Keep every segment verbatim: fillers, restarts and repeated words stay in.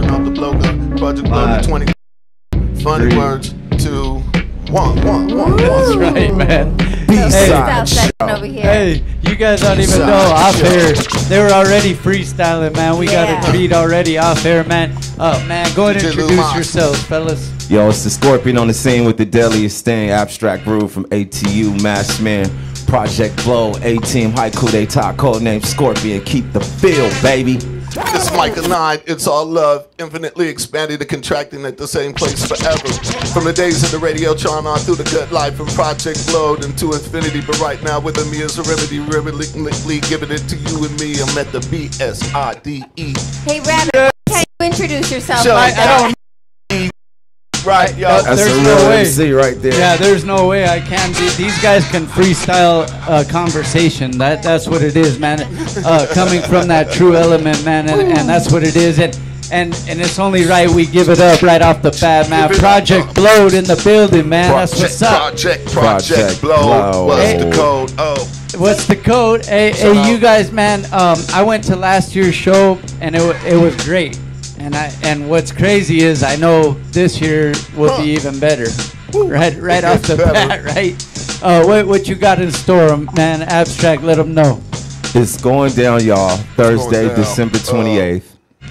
starting off the blogger. Project Blogger twenty. Funny Three. words. Two. One, one, one, That's one. right, man. Freestyle Hey, section over here. hey, you guys don't even know off air. They were already freestyling, man. We Yeah. got a treat already off air, man. Uh, man, go ahead and D J Lil introduce Mas. yourselves, fellas. Yo, it's the Scorpion on the scene with the deadliest thing. Abstract Brew from A T U, Mass Man, Project Blow, A-Team, Haiku d'etat, codename Scorpion. Keep the feel, baby. It's Micah nine, it's all love, infinitely expanding and contracting at the same place forever. From the days of the radio charm on through the good life from Project Load into infinity, but right now with me is a remedy, rhythmically giving it to you and me. I'm at the B S I D E. Hey, Rabbit, can you introduce yourself Sure, like I that? don't Right, yo. That's There's a no real way. M C right there. Yeah, there's no way I can. Be. These guys can freestyle uh, conversation. That that's what it is, man. Uh, coming from that true element, man, and, and that's what it is. And and and it's only right we give it up right off the bat, man. Give it Project up. Blowed in the building, man. That's Project, what's up. Project, Project, Project Blow. Blow. What's Hey. the code? Oh. What's the code? Hey, Shout hey, you out. guys, man. Um, I went to last year's show and it wa- it was great. And I and what's crazy is I know this year will Huh. be even better. Woo. Right, right It off gets the better. bat, right? Uh, what what you got in store, man? Abstract, let them know. It's going down, y'all. Thursday, down. December twenty-eighth.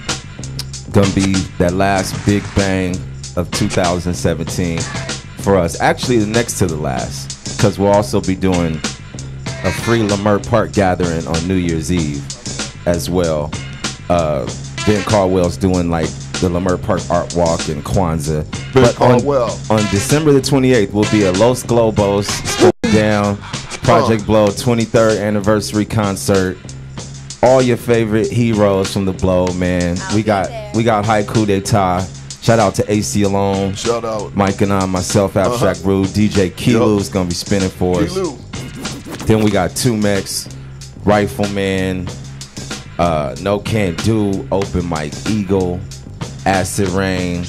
Gonna be that last big bang of two thousand seventeen for us. Actually, the next to the last, because we'll also be doing a free Lamert Park gathering on New Year's Eve as well. Uh, Ben Caldwell's doing like the Lamert Park Art Walk and Kwanzaa. Ben But on, Caldwell. on December the twenty-eighth will be a Los Globos it's going down Project Blow twenty-third anniversary concert. All your favorite heroes from the Blow, man. I'll we be got there. we got Haiku d'etat. Shout out to A C Alone, Shout out. Mike and I, myself, Abstract Uh-huh. Rude, D J Kilu's gonna be spinning for us. G-Lou. Then we got Two Mex, Rifleman, uh, No Can't Do, Open Mike Eagle, Acid Rain,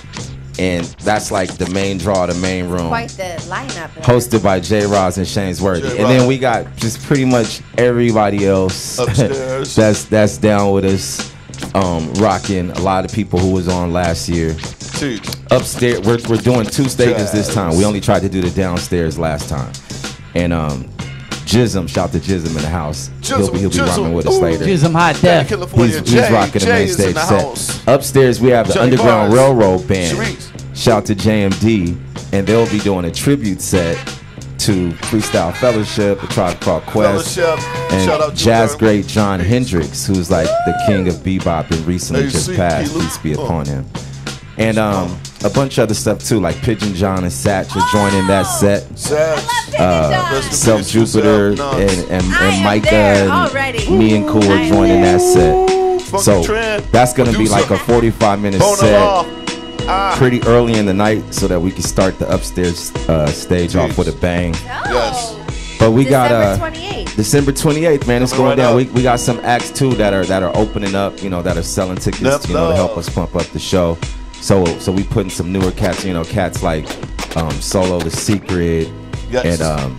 and that's like the main draw, the main room. Quite the lineup. Hosted by J. Roz and Shane's Worthy. J. And then Roz. we got just pretty much everybody else Upstairs. that's that's down with us, um, rocking a lot of people who was on last year. Teach. Upstairs, we're, we're doing two stages this Jazz. time. We only tried to do the downstairs last time. And um, Jism, shout to Jism in the house. he'll be, he'll be Jizzle, rocking with Jizzle. us Ooh. later. Here's some hot Down in def. California. He's, he's Jay, rocking the Jay main is stage in the set. house. Upstairs, we have the Jay Underground Bars. Railroad Band. Sharice. Shout to J M D, and they'll be doing a tribute set to Freestyle Fellowship, A Tribe Called Quest, Fellowship. Shout out and to jazz them. great John Hendricks, who's like the king of bebop and recently Hey, just see, passed. Kilo. Peace be Oh. upon him. And um, a bunch of other stuff too, like Pigeon John and Satch are joining that set. Sad. Uh, Rest in Self peace, Jupiter Self and, Nuns. and, I and am Micah there and already. me and Cool I are am joining there. that set. Funky So Trend. that's gonna be like a Producer. forty-five minute Bona set, Law. Ah. pretty early in the night, so that we can start the upstairs uh, stage off with a bang. Yes. But we got December uh, twenty-eighth. December twenty-eighth, man. It's Coming going right down. up. We, we got some acts too that are that are opening up, you know, that are selling tickets, Yep, you know, to help love. us pump up the show. So so we putting some newer cats, you know, cats like um, Solo the Secret Yes. and um,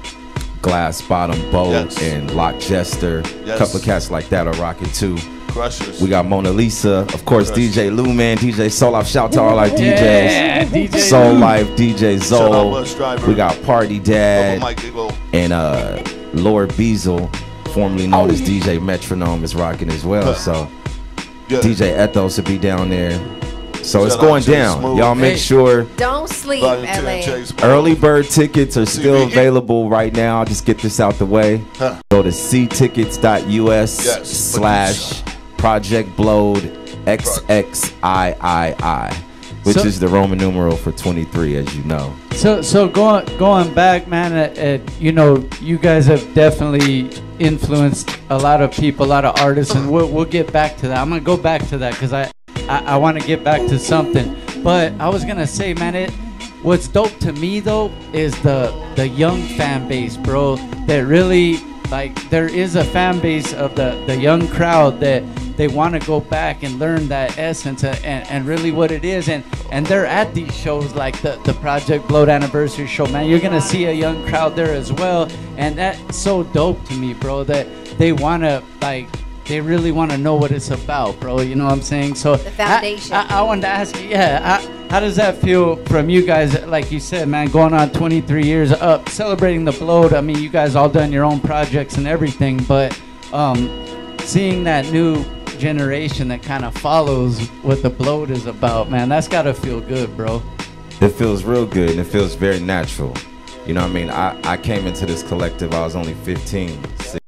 Glass Bottom Boat Yes. and Lock Jester. A Yes. couple of cats like that are rocking too. Crushers. We got Mona Lisa, of course, Crushers. D J Lou Man, D J Soul Life. Shout to all our Yeah, D Js. D J Soul Lou. Life, D J Shout out Zoe. Bus Driver. We got Party Double Dad Mike Eagle. and uh, Lord Beazle, formerly known as D J Metronome, is rocking as well. So Yeah. D J Ethos will be down there. So it's Shout out going Jay down. Smooth. Y'all make Hey. sure Don't sleep, Volume L ten, A. Chase. early bird tickets are still C B E. available right now. I'll just get this out the way. Huh. Go to c tickets dot u s Yes, slash Project Blowed X X I I I, which So- is the Roman numeral for twenty-three, as you know. So so going going back, man. Uh, uh, you know, you guys have definitely influenced a lot of people, a lot of artists, and we'll we'll get back to that. I'm gonna go back to that because I I, I want to get back to something. But I was gonna say, man, it. What's dope to me though is the the young fan base, bro. That really like there is a fan base of the the young crowd that they want to go back and learn that essence and, and, and really what it is, and and they're at these shows like the the Project Blowed anniversary show, man. You're gonna see a young crowd there as well, and that's so dope to me, bro, that they want to like they really want to know what it's about, bro. You know what I'm saying? So The foundation. I, I, I wanted to ask you, yeah, how, how does that feel from you guys? Like you said, man, going on twenty-three years up, celebrating the Blowed. I mean, you guys all done your own projects and everything, but um, seeing that new generation that kind of follows what the Blowed is about, man, that's gotta feel good, bro. It feels real good and it feels very natural. You know what I mean? I, I came into this collective, I was only fifteen, sixteen,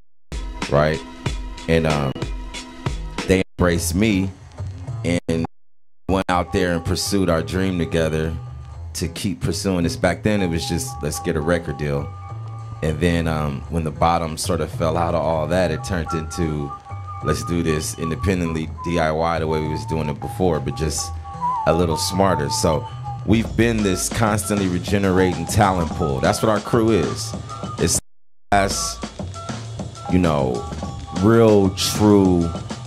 right? And um, they embraced me and went out there and pursued our dream together to keep pursuing this. Back then, it was just, let's get a record deal. And then um, when the bottom sort of fell out of all that, it turned into, let's do this independently, D I Y, the way we was doing it before, but just a little smarter. So we've been this constantly regenerating talent pool. That's what our crew is. It's as, you know, real, true,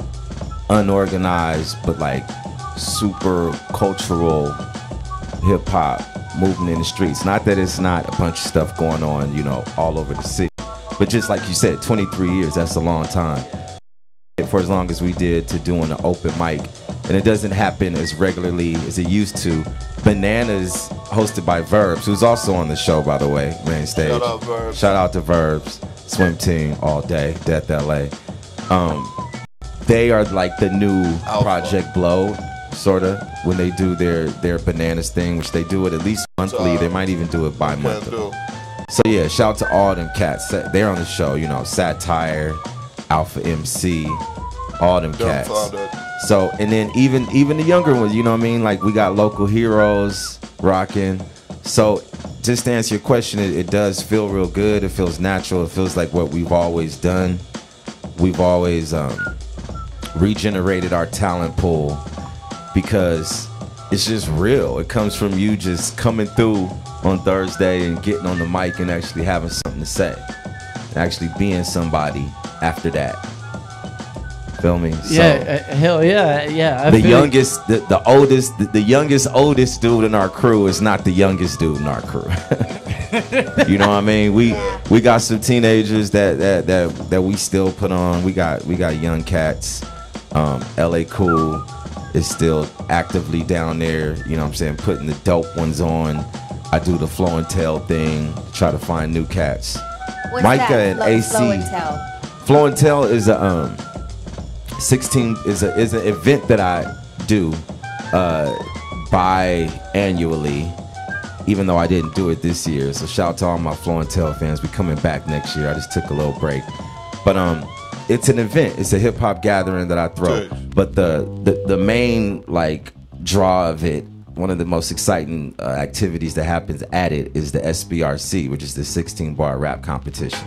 unorganized, but like super cultural hip hop moving in the streets. Not that it's not a bunch of stuff going on, you know, all over the city, but just like you said, twenty-three years, that's a long time. For as long as we did to doing an open mic, and it doesn't happen as regularly as it used to. Bananas, hosted by Verbs, who's also on the show, by the way, main stage. Shout out Verbs. Shout out to Verbs, Swim Team all day, Death L A. Um, they are like the new Alpha. Project Blow, sort of, when they do their their Bananas thing, which they do it at least monthly. Uh, they might even do it bi-monthly. Can do. So yeah, shout out to all them cats. They're on the show, you know, Satire, Alpha M C, all them Dumb cats. founder. So, and then even even the younger ones, you know what I mean? Like, we got Local Heroes rocking. So, just to answer your question, it, it does feel real good. It feels natural. It feels like what we've always done. We've always um, regenerated our talent pool because it's just real. It comes from you just coming through on Thursday and getting on the mic and actually having something to say. And actually being somebody after that. Feel me? Yeah, uh, hell yeah, yeah. I The feel youngest, the, the oldest, the, the youngest, oldest dude in our crew is not the youngest dude in our crew. You know what I mean? We we got some teenagers that that that that we still put on. We got we got young cats. Um, L A Cool is still actively down there. You know what I'm saying? Putting the dope ones on. I do the Flow and Tell thing. Try to find new cats. What's Micah that? and Flow- A C. Flow and Tell. Flow and Tell is a um. sixteen is a is an event that I do uh bi-annually, even though I didn't do it this year. So shout out to all my Flow and Tell fans. We coming back next year. I just took a little break. But um it's an event. It's a hip hop gathering that I throw. But the the, the main like draw of it, one of the most exciting uh, activities that happens at it is the S B R C, which is the sixteen bar rap competition.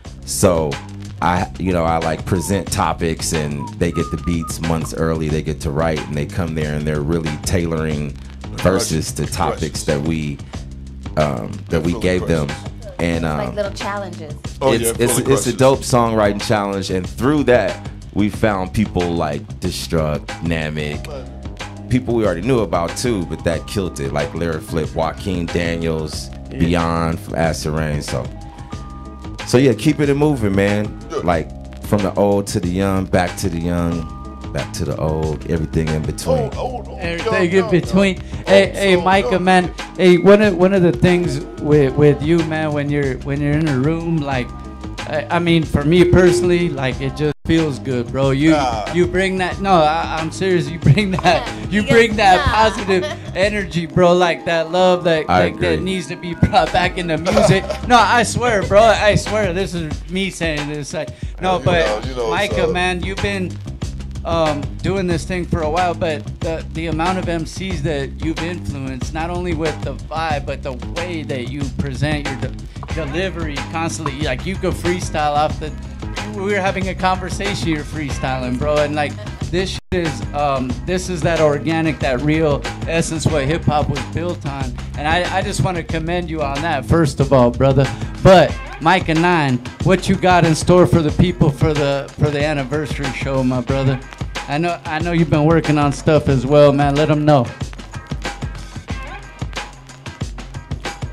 So I, you know, I like present topics and they get the beats months early. They get to write and they come there and they're really tailoring verses to topics that we um, that we gave them. And um, Like little challenges. Oh, it's yeah, it's, fully it's a crushes. dope songwriting challenge, and through that we found people like Destruct, Namek, people we already knew about too, but that killed it, like Lyric Flip, Joaquin Daniels, Beyond from Acid Rain. So. So yeah, keep it moving, man. Like from the old to the young, back to the young, back to the old, everything in between. Oh, oh, oh, everything yo, in yo, between. yo. Hey, Oh, hey, so, Micah, yo. man. Hey, one of one of the things with with you, man, when you're when you're in a room, like, I, I mean, for me personally, like, it just feels good, bro. You Nah. you bring that. No, I, I'm serious. You bring that. You Yeah, bring that nah. positive energy, bro. Like that love that I like, that agree. needs to be brought back into music. No, I swear, bro. I swear. This is me saying this. Like, no, You but know, you know, Micah, so- man, you've been um, doing this thing for a while, but the the amount of M Cs that you've influenced, not only with the vibe, but the way that you present your de- delivery constantly, like you go freestyle off the. We were having a conversation, you're freestyling, bro, and like this shit is um, this is that organic, that real essence what hip hop was built on, and I, I just want to commend you on that first of all, brother. But Micah Nine, what you got in store for the people for the for the anniversary show, my brother? I know I know you've been working on stuff as well, man. Let them know.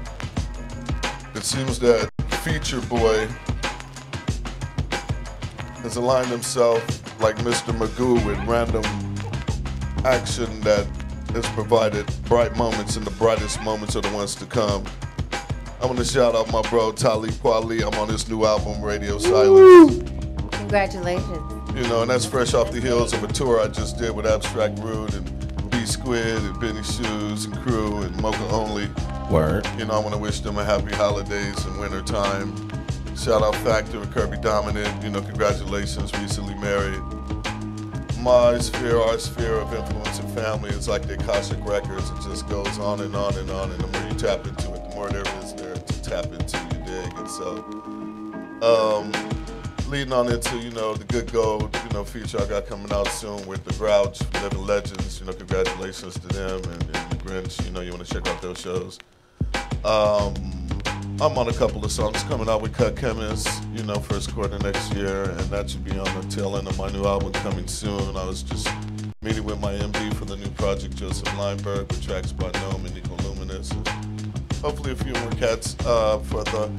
It seems that Feature Boy has aligned himself like Mister Magoo with random action that has provided bright moments, and the brightest moments are the ones to come. I want to shout out my bro Talib Kweli. I'm on his new album, Radio Silence. Congratulations. You know, and that's fresh off the heels of a tour I just did with Abstract Rude and B Squid and Benny Shoes and Crew and Mocha Only. Word. You know, I want to wish them a happy holidays and winter time. Shout out Factor and Kirby Dominant. You know, congratulations, recently married. My sphere, our sphere of influence and family is like the Akashic Records. It just goes on and on and on, and the more you tap into it, the more there is there to tap into, you dig? And so, um, leading on into, you know, the Good Gold, you know, feature I got coming out soon with the Grouch, Living Legends. You know, congratulations to them, and, and the Grinch. You know, you want to check out those shows. Um, I'm on a couple of songs coming out with Cut Chemist, you know, first quarter next year, and that should be on the tail end of my new album coming soon. I was just meeting with my M D for the new project, Joseph Lineberg, with tracks by Gnome and Nico Luminous. And hopefully a few more cats uh, for the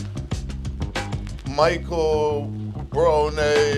Michael Brone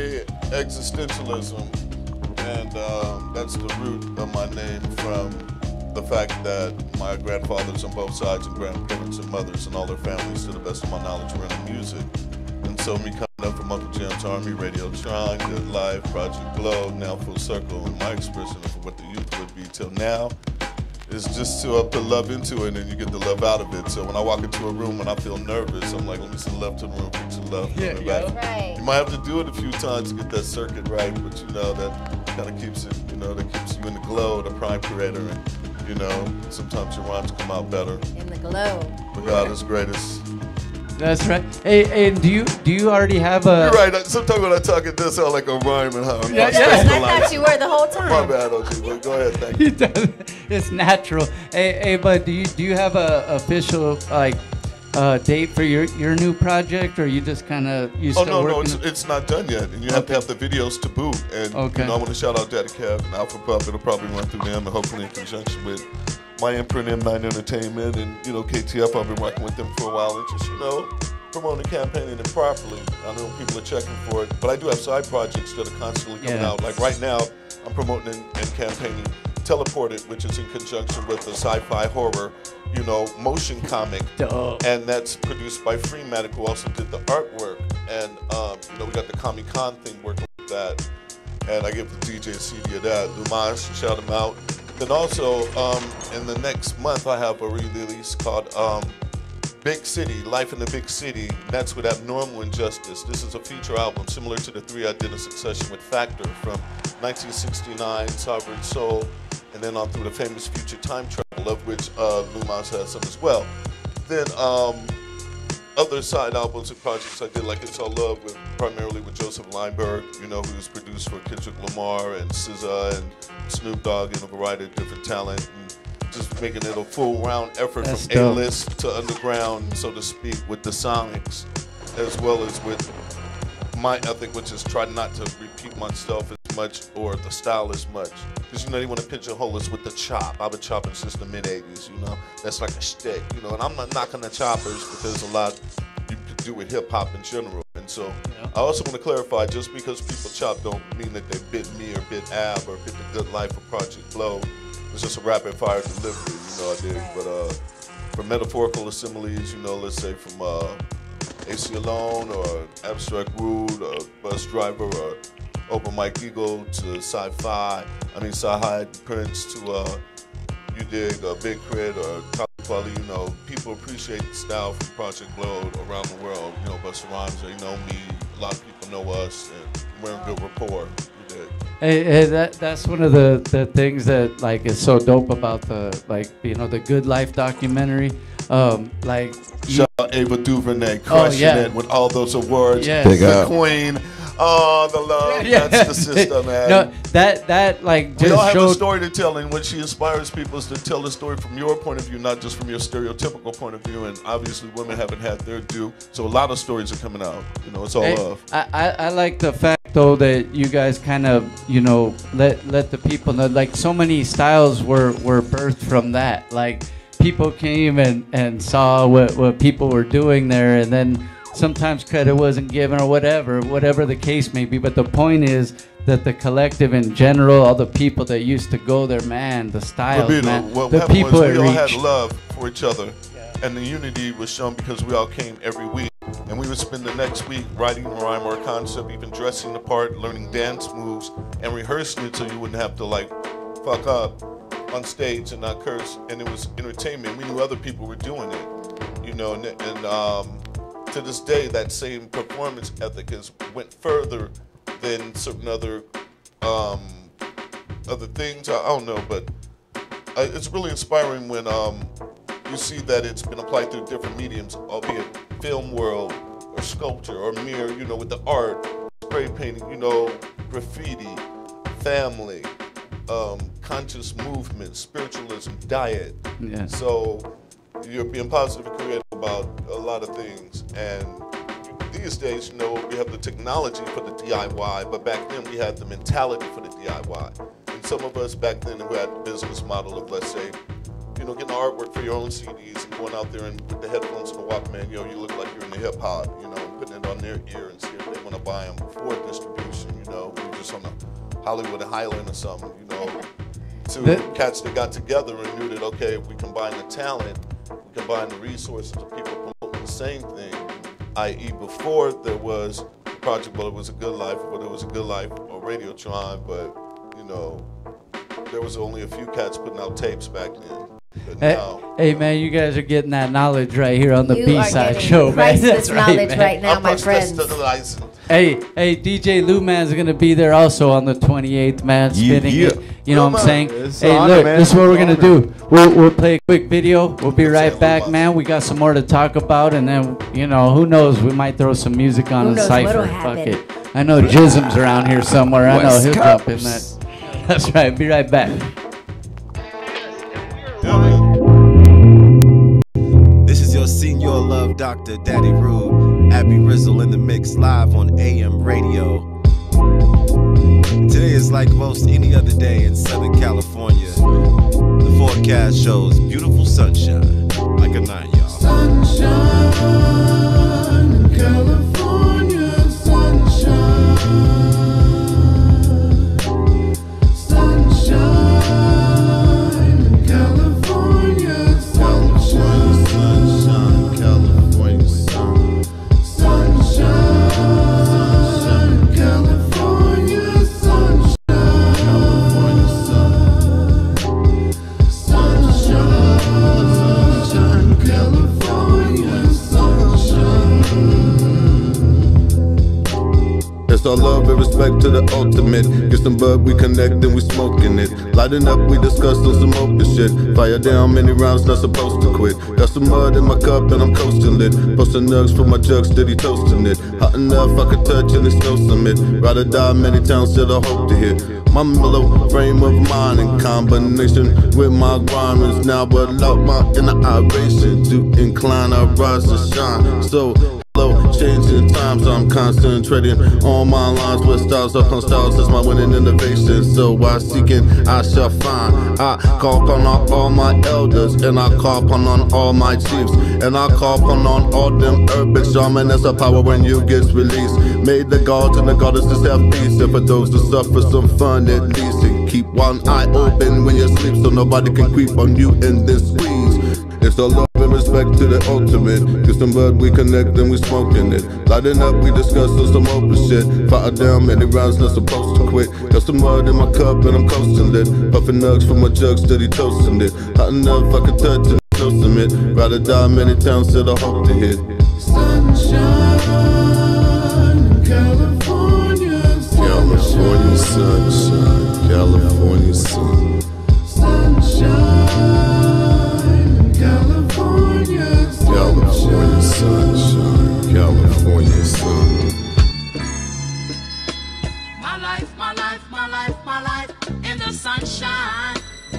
Existentialism. And um, that's the root of my name from the fact that my grandfathers on both sides and grandparents and mothers and all their families, to the best of my knowledge, were into music. And so me coming up from Uncle Jam's Army, Radiotron, Good Life, Project Glow, now Full Circle, and my expression of what the youth would be till now is just to uh, put love into it, and you get the love out of it. So when I walk into a room and I feel nervous, I'm like, let me send love to the room, preach the love. Yeah, yeah. Right. You might have to do it a few times to get that circuit right, but you know, that kind of keeps it, you know, that keeps you in the glow, the prime creator, and you know, sometimes your rhymes come out better. In the glow. But God is greatest. That's right. Hey, hey, do you do you already have a? You're right. Sometimes when I talk, it does sound like a rhyme and how I'm Yeah, not yeah. supposed to I like thought you were the whole time. My bad, O G. But go ahead, thank you. He does. It's natural. Hey, hey, but do you do you have a official like uh, date for your your new project, or you just kind of you Oh still no, working? no, it's, it's not done yet, and you have to have the videos to boot. And Okay. you know, I want to shout out Daddy Kev and Alpha Pup. It'll probably run through them, and hopefully in conjunction with my imprint, M nine Entertainment, and you know, K T F. I've been working with them for a while, and just you know, promoting, campaigning it properly. I know people are checking for it, but I do have side projects that are constantly coming Yeah. out. Like right now, I'm promoting and, and campaigning Teleported, which is in conjunction with the sci-fi horror, you know, motion comic. Dope. And that's produced by Freematic, who also did the artwork. And, um, you know, we got the Comic Con thing working with that. And I give the D J a C D of that. Lumage, shout him out. Then also, um, in the next month, I have a re-release called um, Big City, Life in the Big City. That's with Abnormal Injustice. This is a feature album similar to the three I did in succession with Factor from nineteen sixty-nine, Sovereign Soul, and then on through the famous Future Time Travel, of which uh, Lumage has some as well. Then um, other side albums and projects I did, like It's All Love, with primarily with Joseph Lineberg, you know, who's produced for Kendrick Lamar and S Z A and Snoop Dogg and a variety of different talent. And just making it a full round effort That's from dope. A-list to underground, so to speak, with the Sonics, as well as with my ethic, which is try not to repeat myself as much or the style as much. Because, you know, they want to pigeonhole us with the chop. I've been chopping since the mid eighties, you know. That's like a shtick, you know. And I'm not knocking the choppers, but there's a lot you can do with hip-hop in general. And so Yeah. I also want to clarify, just because people chop don't mean that they bit me or bit Ab or bit the Good Life or Project Blow. It's just a rapid-fire delivery, you know, I did. But uh, for metaphorical assimiles, you know, let's say from uh, A C Alone or Abstract Rude or Bus Driver or Open Mike Eagle to Sci-Fi, I mean Sci-Hi Prince to uh, you dig uh, Big Crit or Quality, you know, people appreciate the style from Project Glow around the world. You know, Busta Rhymes, they know me, a lot of people know us, and we're in good rapport. You dig? Hey, hey, that that's one of the, the things that like is so dope about the like you know the Good Life documentary. Um, like you, Shout out Ava DuVernay, crushing yeah. it with all those awards. Yes. Big the up. Queen, oh, the love, Yeah. that's the sister, man. No, that that like We just all have a showed. story to tell, and what she inspires people is to tell the story from your point of view, not just from your stereotypical point of view. And obviously, women haven't had their due, so a lot of stories are coming out. You know, it's all Hey, love. I, I, I like the fact though that you guys kind of you know let let the people know like so many styles were were birthed from that. Like people came and, and saw what, what people were doing there, and then sometimes credit wasn't given or whatever, whatever the case may be. But the point is that the collective in general, all the people that used to go there, man, the styles, But, you know, man, what the happened people was it we all had reached. love for each other, and the unity was shown because we all came every week. And we would spend the next week writing a rhyme or a concept, even dressing the part, learning dance moves, and rehearsing it so you wouldn't have to like fuck up on stage and not curse. And it was entertainment. We knew other people were doing it, you know. And, and um, to this day, that same performance ethic has went further than certain other um, other things. I, I don't know, but I, it's really inspiring when um, you see that it's been applied through different mediums, albeit film world or sculpture or mirror, you know, with the art, spray painting, you know, graffiti, family, um, conscious movement, spiritualism, diet. Yeah. So you're being positive and creative about a lot of things. And these days, you know, we have the technology for the D I Y, but back then we had the mentality for the D I Y. And some of us back then who had the business model of, let's say, you know, getting artwork for your own C Ds and going out there and with the headphones and the Walkman, yo, you look like you're in the hip hop, you know, and putting it on their ear and see if they want to buy them for distribution, you know, you're just on the Hollywood and Highland or something, you know, to The- cats that got together and knew that, okay, if we combine the talent, we combine the resources of people promoting the same thing, that is before there was a project, well, it was a good life, whether it was a good life or Radiotron, but, you know, there was only a few cats putting out tapes back then. But Hey, now, hey, man, you guys are getting that knowledge right here on the You are B-side getting show, man. priceless That's right, knowledge man. right now, I'm my friends. personalizing. Hey, hey, D J Lou Man's gonna be there also on the twenty-eighth, man, Yeah, spinning yeah. it. You know Lou what I'm Man. saying? It's Hey, an honor, look, man. this is what we're It's gonna an do. We'll we'll play a quick video. We'll be Let's right say Lou back, Man. man. We got some more to talk about, and then you know, who knows? We might throw some music on Who a knows cipher. what'll Fuck happen. it. I know Jism's around here somewhere. I know West he'll jump in Coast. that. That's right. Be right back. Yeah, man. This is your senior love doctor, Daddy Rude. Abby Rizzle in the mix live on A M radio. Today is like most any other day in Southern California. The forecast shows beautiful sunshine. Like a nine, y'all. Sunshine in California, sunshine. Sunshine in California, sunshine. Sunshine, California, sun. Sunshine, sunshine in California, sunshine. California, sun. Sunshine, sunshine, California, sunshine. It's all love and respect to the ultimate. Get some bud, we connect and we smoking it. Lighting up, we discuss on some open shit. Fire down many rounds, not supposed to quit. Got some mud in my cup and I'm coasting lit. Posting nugs for my jug, steady toasting it. Hot enough, I could touch and it's no summit. Rather die many times, still I hope to hit. My mellow frame of mind in combination with my rhyme is now allow my inner iration to incline, I rise and shine. So hello, changing times, I'm concentrating on my lines with styles upon styles is my winning innovation. So I seek and I shall find. I call upon all, all my elders and I call upon on all my chiefs and I call upon on all them urban shaman. That's a power when you get released. May the gods and the goddesses have peace, and for those who suffer some fun at least. And keep one eye open when you sleep so nobody can creep on you and then squeeze. It's all love and respect to the ultimate. Get some bud, we connect and we smoking it. Lighting up, we discuss on some open shit. Fire down many rounds, not supposed to quit. Got some mud in my cup and I'm coasting lit. Puffing nugs from my jug, steady toasting it. Hot enough, I can touch and no submit. Rather die many times, still I hope to hit. Sunshine in California, California sunshine, California sun. sunshine in California, California sunshine, California sun. My life, my life, my life, my life in the sunshine.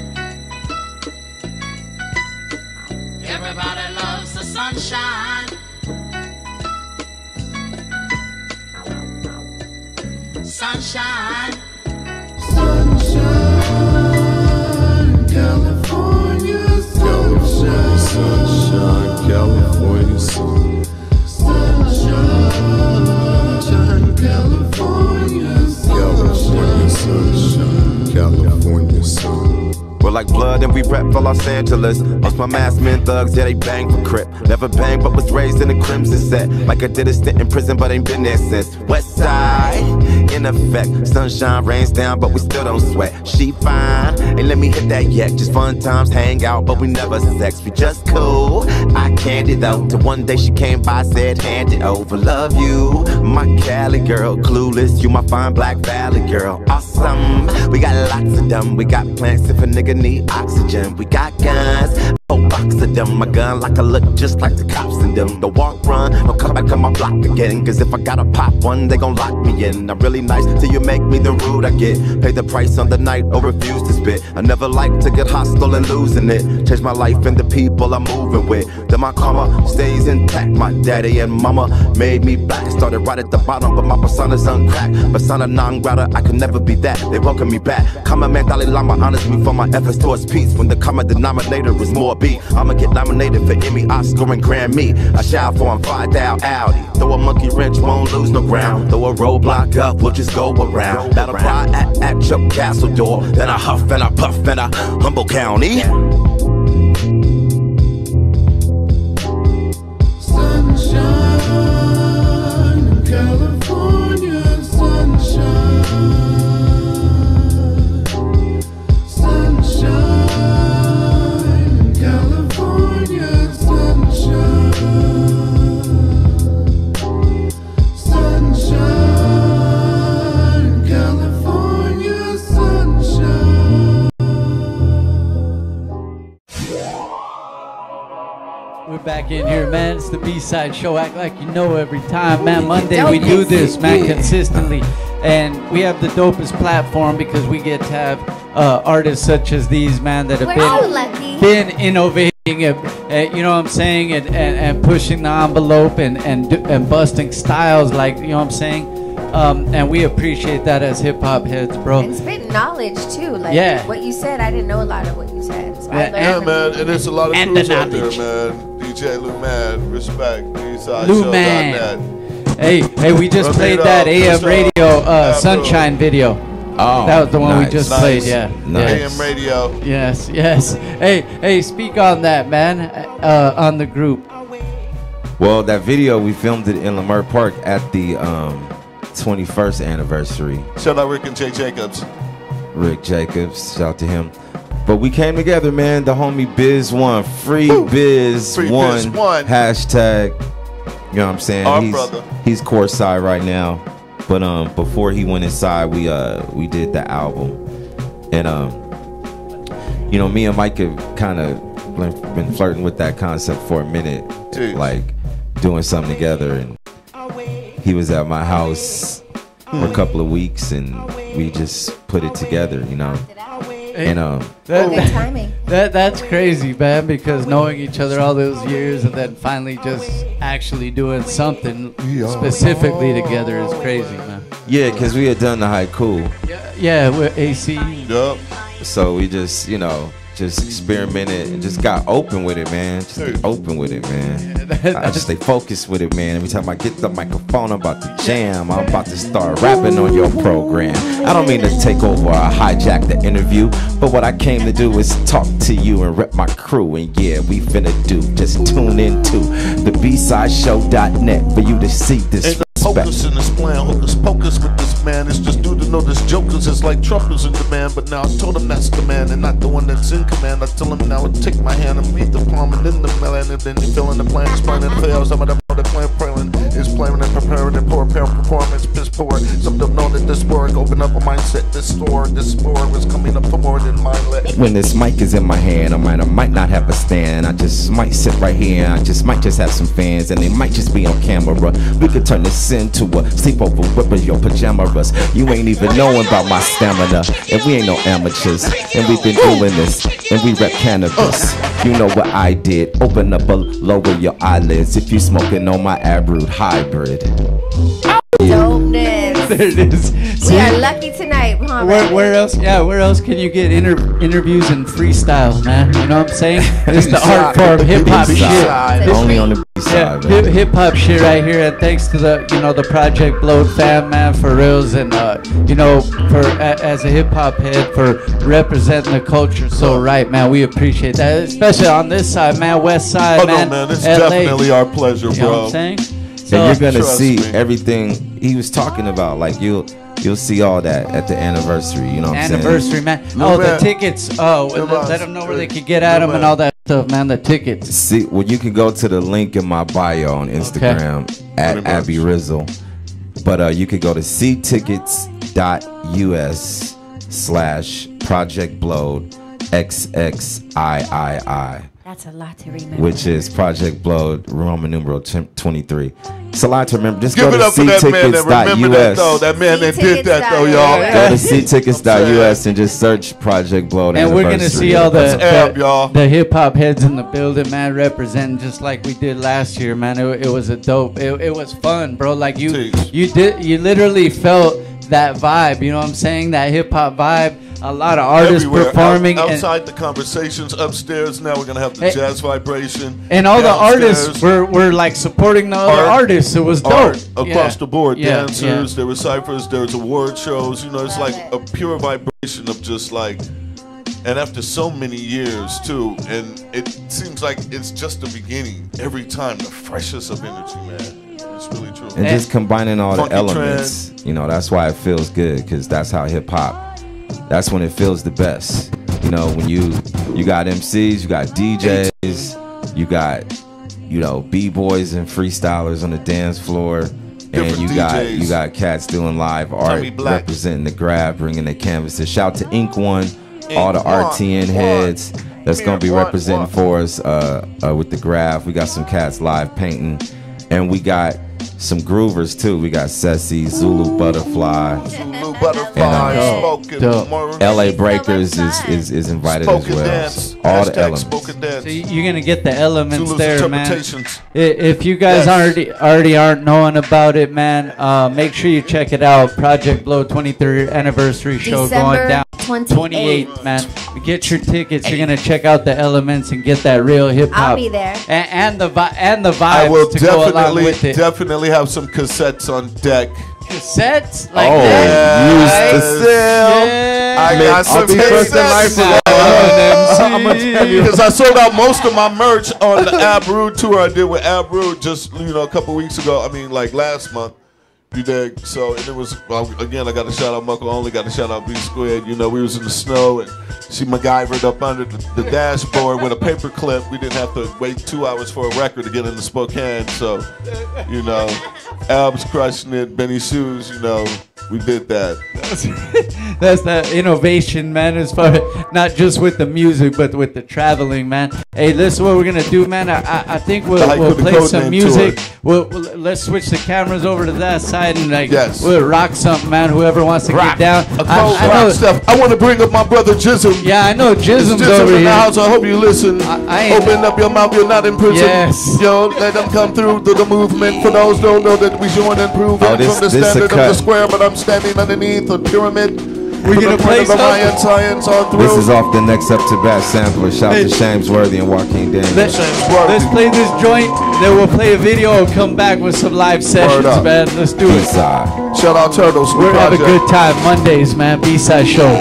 Everybody loves the sunshine. Sunshine. sunshine, California, California sunshine, sunshine, California sun. sunshine. We're like blood and we rep for Los Angeles. Most my mass men thugs, yeah, they bang for Crip. Never bang, but was raised in a crimson set. Like I did a stint in prison, but ain't been there since. West side, in effect. Sunshine rains down, but we still don't sweat. She fine, ain't let me hit that yet. Just fun times, hang out, but we never sex. We just cool. I candy though. Till one day she came by, said, hand it over. Love you, my Cali girl. Clueless, you my fine Black Valley girl. Awesome, we got lots of them. We got plants if a nigga need oxygen. We got guns, whole box of them. My gun like I look just like the cops in them. Don't walk, run, don't come back to my block again. Cause if I gotta pop one, they gon' lock me in. I'm really nice till you make me the rude I get. Pay the price on the night or refuse to spit. I never like to get hostile and losing it. Change my life and the people I'm moving with. Then my karma stays intact. My daddy and mama made me black. Started right at the bottom, but my persona's uncracked. Persona non grata, I could never be that. They welcome me back. Common man Dalai Lama honors me for my efforts towards peace. When the common denominator is more beat, I'ma get nominated for Emmy, Oscar, and Grammy. I shout for him, five down Audi. Throw a monkey wrench, won't lose no ground. Throw a roadblock up, we'll just go around. Battle cry at, at your castle door. Then I huff and I puff and I Humboldt County. Sunshine in California, sunshine. Sunshine in California, sunshine. Sunshine in California, sunshine. We're back in here, man. It's the B-Side Show. Act like you know every time, man. Monday Don't we do miss this, it. man, consistently. And we have the dopest platform because we get to have uh, artists such as these, man, that have We're been so lucky. been innovating, uh, uh, you know what I'm saying, and, and, and pushing the envelope and, and, do- and busting styles, like, you know what I'm saying? Um, and we appreciate that as hip-hop heads, bro. And spitting knowledge too. Like Yeah. what you said, I didn't know a lot of what you said. So I Yeah, learned Yeah, from man, you. and there's a lot of And crews the out there, knowledge. man. D J Lou Man, respect. B-Side Lou Show Man. dot net. Hey, hey, we just Rub played it that up, A M push Radio up. uh, Yeah, Sunshine video. Oh, That was the one we nice. just Nice. played, yeah. Nice. A M Radio. Yes, yes. Hey, hey, speak on that, man, uh, on the group. Well, that video, we filmed it in Lamert Park at the um, twenty-first anniversary. Shout out Rick and Jay Jacobs. Rick Jacobs, shout out to him. But we came together, man. The homie Biz One, Free Biz Free One, Biz One. hashtag. You know what I'm saying? Our he's, brother. He's courtside right now. But um, before he went inside, we uh we did the album, and um, you know, me and Mike have kind of been flirting with that concept for a minute, Jeez. like doing something together. And he was at my house for a couple of weeks, and we just put it together, you know. And um, That, Good timing. that that's crazy, man, because knowing each other all those years and then finally just actually doing something specifically together is crazy, man. yeah, because we had done the haiku, Yeah, yeah, we're A C. Yup. so we just, you know, just experimented and just got open with it, man. Just stay open with it, man. I just stay focused with it, man. Every time I get the microphone, I'm about to jam. I'm about to start rapping on your program. I don't mean to take over or hijack the interview, but what I came to do is talk to you and rep my crew. And yeah, we finna do. Just tune into the B side show dot net for you to see this. Ain't no hocus in this plan, hocus pocus with this man. It's just due to know this jokers is like truffles in demand. But now I told him that's the man and not the one that's in command. I tell him now take my hand and beat the palm and then the melon. And then he feeling the plan, he's playing and fails. Some of them know the plan, praying is playing and preparing and poor performance, piss poor. Some of them know that this work open up a mindset. This store, this spore was coming up for more than mindlet. When this mic is in my hand, I might, I might not have a stand. I just might sit right here and I just might just have some fans, and they might just be on camera. We could turn this into a sleepover with your pajamas. You ain't even knowing about my stamina, and we ain't no amateurs. And we've been doing this, and we rep cannabis. You know what I did? Open up a lower your eyelids if you smoking on my Abrud hybrid. Dopeness. there it is. We are lucky tonight, huh? Where, Randy? where else? Yeah, where else can you get inter- interviews and freestyle, man? You know what I'm saying? It's the art form, hip hop shit. B-side. This Only week- on the B Yeah, side, man. hip hop shit right here, and thanks to the you know the Project Blowed fam, man, for reals, and uh, you know for a, as a hip hop head for representing the culture so right, man. We appreciate that, especially on this side, man, West Side, Oh man. no, man, it's L A. definitely our pleasure, You know what bro. I'm saying? And you're gonna Trust see me. everything he was talking about. Like you'll you'll see all that at the anniversary. You know what I'm saying? Anniversary, man. No, Oh, man. the tickets. Oh, No, let, man. let them know where they can get at No, them and man. all that stuff, man. The tickets. See, well, you can go to the link in my bio on Instagram at Pretty much. Abby Rizzle, but uh, you could go to c tickets dot u s slash Project Blowed X X I I I, That's a lot to remember. which is Project Blowed Roman numeral twenty-three. It's a lot to remember. Just Give go it to up for that man that remember that though. c tickets dot u s. That man that did that though, C-tickets y'all. dot Go to U S. c tickets dot u s and just search Project Blowed And we're gonna Anniversary. see all the That's Ab, the, y'all. the hip hop heads in the building, man, representing just like we did last year, man. It, it was a dope. It, it was fun, bro. Like you, Jeez. you did, you literally felt that vibe. You know what I'm saying? That hip hop vibe. A lot of artists Everywhere. performing, Out, and, outside the conversations upstairs. Now we're gonna have the Hey. jazz vibration. and all the downstairs. artists were, were like supporting the other Art. artists. It was dope. Art across Yeah. the board, Yeah, dancers, yeah. there were ciphers, there was award shows. You know, it's Love like it. a pure vibration of just like, and after so many years too, and it seems like it's just the beginning every time. The freshest of energy, man. It's really true. and just combining all Funky the elements. You know, that's why it feels good, because that's how hip hop. That's when it feels the best. You know, when you you got M Cs, you got D Js, you got you know b boys and freestylers on the dance floor, and Different you D got Js. you got cats doing live Tommy art, Black. representing the grab, bringing the canvases. Shout to Ink One, all the Ink One, R T N One. heads that's gonna be One, representing One. for us uh, uh, with the graph. We got some cats live painting, and we got some groovers too. We got Ceci, Zulu Butterfly, Zulu Butterfly, And, uh, spoken dope. more- L A Breakers is, is, is invited as spoken well. dance, All the hashtag elements. spoken dance. So you're gonna get the elements Zulu's there, man. interpretations. I- If you guys Yes. already already aren't knowing about it, man, uh, make sure you check it out. Project Blow twenty-third anniversary show December going down twenty-eighth. twenty-eighth, man. Get your tickets. You're gonna check out the elements and get that real hip hop. I'll be there. And, and the vi- and the I will vibes to go along definitely, with it. definitely have some cassettes on deck. Cassettes like Oh, that. use the sale. Yeah. I got I'll some be first in line for cassettes. that. I'm gonna tell you, because I sold out most of my merch on the Ab Rude tour I did with Ab Rude just you know a couple weeks ago. I mean, like last month. You dig? So and it was well, again. I got to shout out Muckle Only. Got to shout out B Squared. You know, we was in the snow and she MacGyvered up under the, the dashboard with a paper clip. We didn't have to wait two hours for a record to get into Spokane. So, you know, Ab's crushing it. Benny Shoes. You know, we did that. That's the innovation, man. As far not just with the music, but with the traveling, man. Hey, listen, what we're gonna do, man. I I, I think we'll, Like we'll with the play code some name music. tour. We'll, we'll let's switch the cameras over to that side and like Yes. we'll rock something, man. Whoever wants to Rock. get down. A cold I, I rock know. stuff. I want to bring up my brother Jism. Yeah, I know. Jism's Jism over in the here. house. I hope you listen. I- I ain't- Open up your mouth. You're not in prison. Yes. Yo, let them come through to the movement. For those who don't know that we showing and proving Oh, this- from the this a standard of cut. the square, but I'm standing underneath a pyramid. We From gonna the play point of something? Orion science on through. This is off the next up to bat sampler. Shout Hey. to Shames Worthy and Joaquin Daniels. Let, Shames Worthy. let's play this joint. Then we'll play a video and come back with some live sessions, up. man. Let's do it. B-side. Shout out Turtles. We're having a Project. good time Mondays, man. B-side show.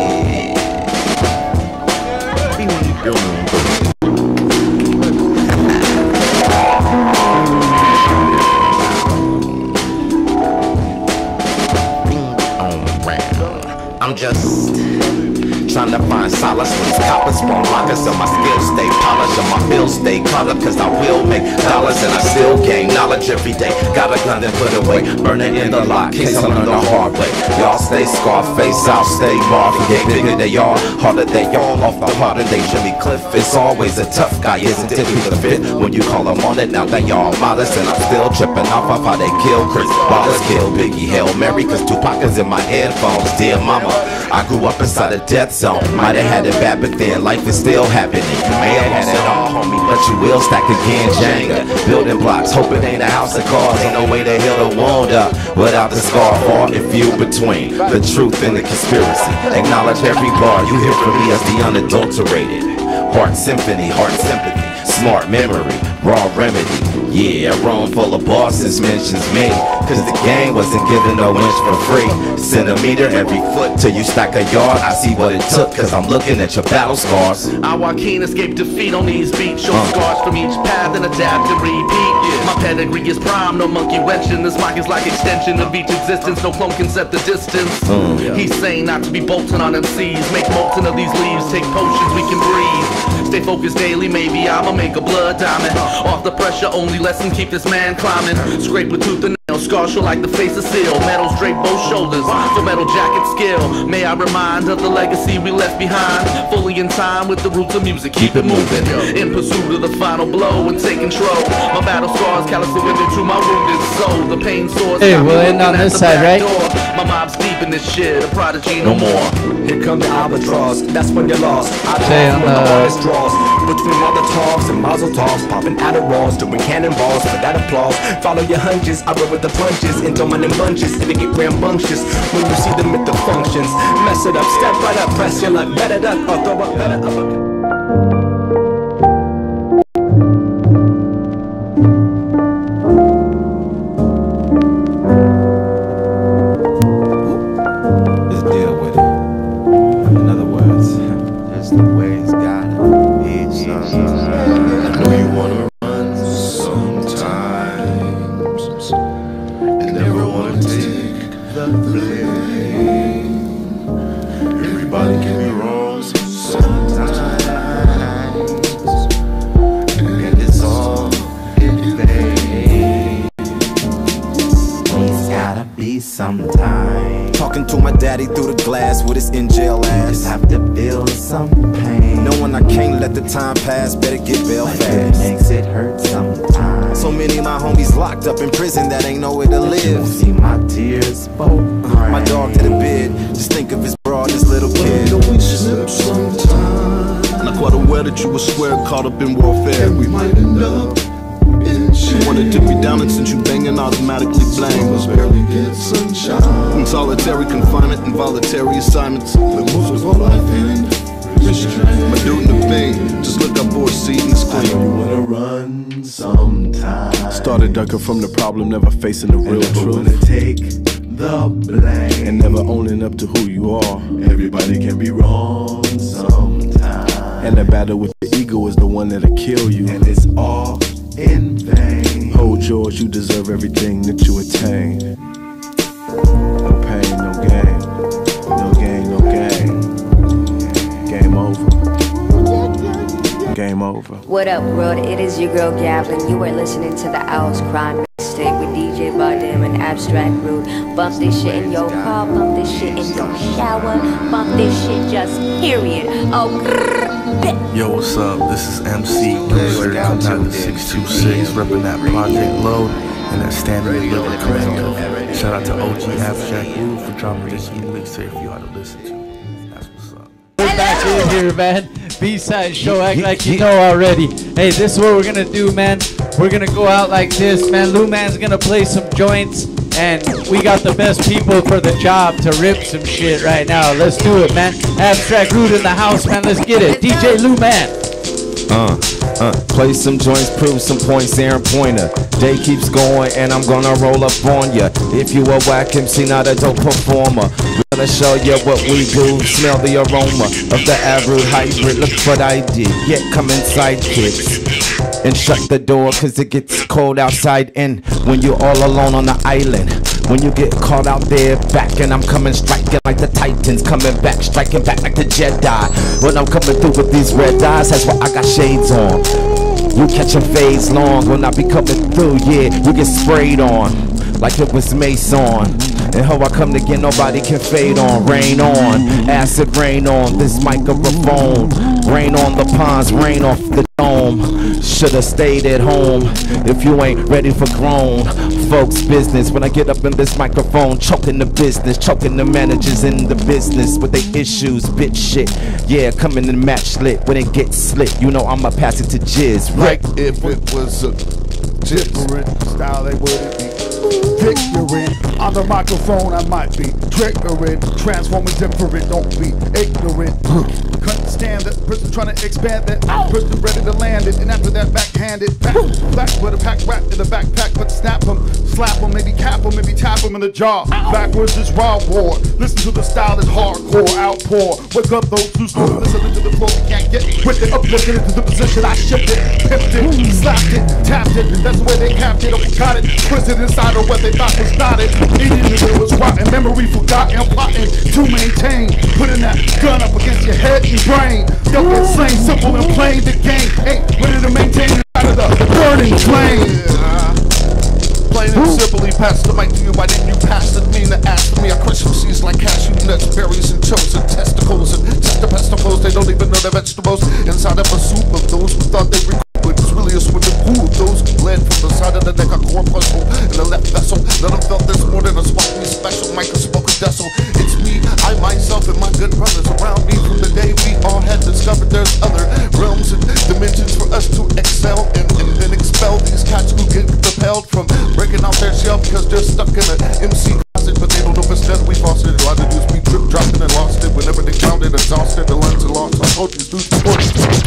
I'm just trying to find solace when these coppers won't lock us, and my skills stay polished and my bills stay caught up, cause I will make dollars and I still gain knowledge every day. Got a gun and put away, burn it in the lock, case I learn the hard way. Y'all stay Scarface, I'll stay Marvin Gaye, bigger they are, harder they are, off the modern day Jimmy Cliff. It's always a tough guy, isn't it? He's the fit when you call him on it. Now that y'all modest and I'm still tripping off of how they kill Chris Wallace, kill Biggie, Hail Mary, cause Tupac is in my headphones. Dear mama, I grew up inside a death zone. Might have had it bad, but then life is still happening. You may have had it all, homie, but but you will stack again. Jenga, building blocks, hope it ain't a house of cards. Ain't no way to heal the wound up without the scar. Far and few between the truth and the conspiracy. Acknowledge every bar you hear from me as the unadulterated. Heart symphony, heart sympathy, smart memory, raw remedy. Yeah, a room full of bosses mentions me, cause the game wasn't giving no inch for free. Centimeter every foot till you stack a yard. I see what it took cause I'm looking at your battle scars. I Joaquin escaped defeat on these beats. Show uh. scars from each path and adapt and repeat. Yeah. My pedigree is prime, no monkey wrenching. This mic is like extension of each existence. No clone can set the distance. uh. yeah. He's saying not to be bolting on M Cs. Make molten of these leaves, take potions we can breathe. Stay focused daily, maybe I'ma make a blood diamond. Off the pressure, only lesson keep this man climbing. Scrape with tooth and nail, scars show like the face of steel. Metals drape both shoulders, for metal jacket skill. May I remind of the legacy we left behind. Fully in time with the roots of music, keep it moving. In pursuit of the final blow and take control. My battle scars callousing into my wounded soul. The pain source. Hey, we'll end on this side, right? My mob's deep in this shit, a prodigy no more. Here come the albatross, that's when you're lost. I Say on the draws between all the talks and mazel talks, popping Adderalls, doing cannonballs for that applause. Follow your hunches, I roll with the punches, into money bunches, and they get rambunctious when you see them at the functions. Mess it up, step right up, press your luck, bet it up, or throw up, bet it up. Sometime talking to my daddy through the glass with his in jail ass. Just have to feel some pain, knowing I can't let the time pass. Better get bail fast. It makes it hurt sometimes. So many of my homies locked up in prison that ain't nowhere to live. See my tears both. My dog to the bed. Just think of his broad, this little kid. We slip sometime. And I'm quite aware that you were square caught up in warfare. And we might end up. You wanted to be down, and since you banging, automatically blame. Must barely get sunshine. In solitary confinement, involuntary assignments. But most of all, life in restraint. My dude in the vein, just look up for a seat and scream. I know you wanna run sometime. Started ducking from the problem, never facing the real truth. Never wanna take the blame, and never owning up to who you are. Everybody can be wrong sometimes. And the battle with the ego is the one that'll kill you. And it's all in vain. Hold yours, you deserve everything that you attain. No pain, no gain. No gain, no gain. Game over. Game over. What up, world? It is your girl Gavin. You are listening to the Owls Crime Mixtape with D J Bardem and Abstract Rude. Bump this shit in your car, bump this shit in your shower, bump this shit just period. Oh, grrr. Yo, what's up? This is M C User coming out of six two six, repping that Project Load and that Standard Deliver Commando. Shout out to O G Abstract Rude for dropping this new mixtape for y'all to listen to. That's what's up. We're back in here, man. B-side show, act like you know already. Hey, this is what we're gonna do, man. We're gonna go out like this, man. Lou Man's gonna play some joints, and we got the best people for the job to rip some shit right now. Let's do it, man. Abstract Rude in the house, man. Let's get it. D J Lou Man. Uh, uh, play some joints, prove some points, Aaron Pointer. Day keeps going, and I'm gonna roll up on ya. If you a whack M C, not a dope performer. Gonna show you what we do. Smell the aroma of the average hybrid. Look what I did. Yeah, come inside, kids, and shut the door, cause it gets cold outside. And when you're all alone on the island, when you get caught out there back, and I'm coming striking like the Titans, coming back, striking back like the Jedi. When I'm coming through with these red eyes, that's why I got shades on. You catching fades long when I be coming through, yeah. You get sprayed on like it was Mason. And how I come to get nobody can fade on. Rain on, acid rain on this microphone. Rain on the ponds, rain off the dome. Should've stayed at home if you ain't ready for grown folks' business. When I get up in this microphone, choking the business, choking the managers in the business with their issues, bitch shit. Yeah, coming in match lit when it gets slit. You know I'ma pass it to Jizz, right? Like if it was a different style, they wouldn't be figuring. On the microphone, I might be triggering, transforming different, don't be ignorant. Couldn't stand that person trying to expand that person ready to land it, and after that backhanded back, back with a pack rat in the backpack, but snap him, slap him, maybe cap him, maybe tap him in the jaw. Backwards is raw war. Listen to the style that's hardcore, outpour. Wake up those who's going to listen to the flow. We can't get with it, uplifted into the position. I shipped it, pipped it, slapped it, tapped it. That's the way they capped it, got it, twisted inside of what they thought was not it. Eating it was rotten, memory forgotten, plotting to maintain. Putting that gun up against your head and brain. Don't get slain, simple and plain. The game ain't ready to maintain out of the burning flame. Yeah. Plain and simply pass the mic to you. Why didn't you pass it? Mean to ask me. I crush them seeds like cashew nuts, berries and chosen testicles and test the pesticles. They don't even know they're vegetables inside of a soup of those who thought they were. It's really a swimming pool. Those who bled from the side of the neck, a corpuscle in the left vessel. None of them felt this more than a spot me special. Micah spoke a decil. It's me, I myself, and my good brothers around me from the day we all had discovered there's other realms and dimensions for us to excel and, and then expel these cats who get repelled from breaking out their shell because they're stuck in an M C closet, but they don't know if it's dead. We lost it. A lot of dudes be trip dropping and lost it whenever they found it. Exhausted, the lines are lost. I told these dudes before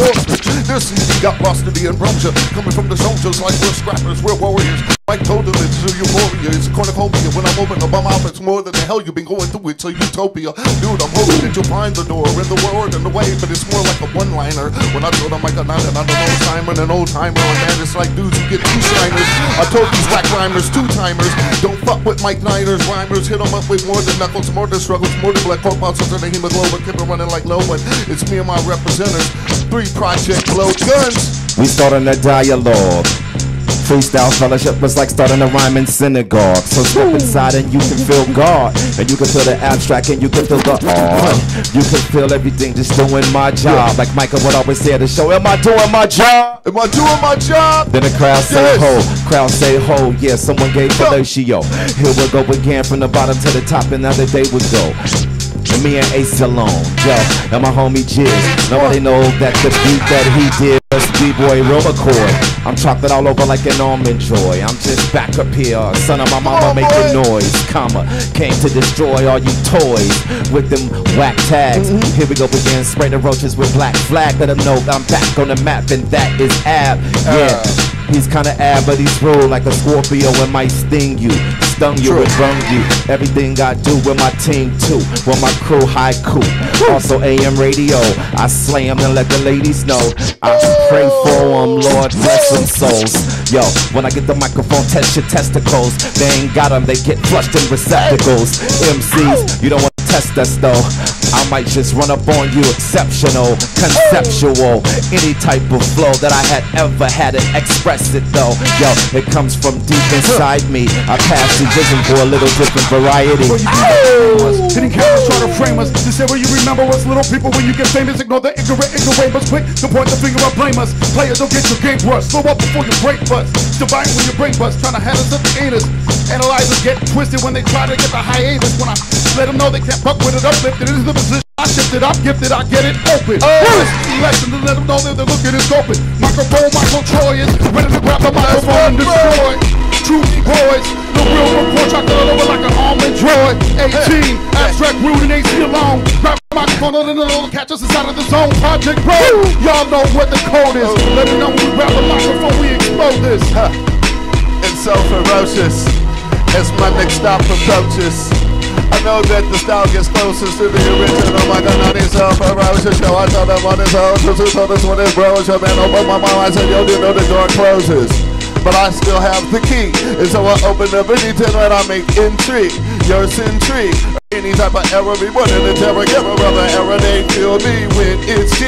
this C D got lost in the ambrosia, coming from the soldiers like we're scrappers, we're warriors. Mike told them it's a euphoria, it's a cornucopia. When I'm open up my mouth, it's more than the hell you've been going through. It's a utopia. Dude, I'm hoping that you'll find the door in the word and the way, but it's more like a one-liner. When I told them like a nine and I'm an old-timer and an old-timer, and man, it's like dudes who get two shiners. I told these whack rhymers, two-timers, don't fuck with Mike Niners, rhymers, hit them up with more than knuckles, more than struggles, more than black coat muscles and the hemoglobin, keep it running like low one. It's me and my representatives, three Project Blow guns. We starting a dialogue. Freestyle fellowship was like starting a rhyme in synagogue. So step inside and you can feel God, and you can feel the abstract and you can feel the art. You can feel everything just doing my job. Like Micah would always say at the show, am I doing my job? Am I doing my job? Then the crowd say yes. ho, crowd say ho. Yeah, someone gave fellatio. Here we go again from the bottom to the top, and now the day would go. And me and Ace alone, yo, and my homie Jizz. Nobody know that the beat that he did was B-Boy Roma Chord. I'm chocolate all over like an almond joy. I'm just back up here, son of my mama making noise, comma, came to destroy all you toys with them whack tags. Mm-hmm. Here we go again, spray the roaches with black flag. Let them know I'm back on the map, and that is Ab. Yeah, uh. He's kinda ab, but he's ruled like a Scorpio and might sting you, stung you, and bung you. Everything I do with my team too, with my crew haiku. Also A M radio, I slay them and let the ladies know. I pray for them, Lord bless them souls. Yo, when I get the microphone, test your testicles. They ain't got them, they get flushed in receptacles. M Cs, you don't want to test us though. I might just run up on you, exceptional, conceptual, any type of flow that I had ever had to express it though. Yo, it comes from deep inside me. I pass the vision for a little different variety. Hitting cameras trying to frame us. To say, will you remember us, little people, when you get famous? Ignore the ignorant, ignorant, but quick to point the finger and blame us. Players, don't get your game rust. Slow up before you break bust. Divide when you break bust. Trying to hand us up the anus. Analyzers get twisted when they try to get the hiatus. When I let them know they can't fuck with it, uplifted into the position. I shifted, I'm gifted, I get it open. Oh. Lesson to let them know that they're looking and scoping. Microphone, Michael Troy is ready to grab the microphone and destroy. True boys, the real report, chocolate all over like an almond droid. eighteen, abstract rude and A C alone. Grab the microphone, let them know, catch us inside of the zone. Project Bro, y'all know what the code is. Let them know when we grab the microphone, we explode this. Huh. It's so ferocious as my next stop approaches. I know that the style gets closest to the original. My God, not so ferocious. Yo, I told them on his own. Who told us when it's bros? Yo, man, open my mouth. I said, yo, you know the door closes, but I still have the key. And so I open up anything that I make intrigue. Yours intrigue. Any type of error, be more than a terror. Give a brother error, they feel me when it's cheese.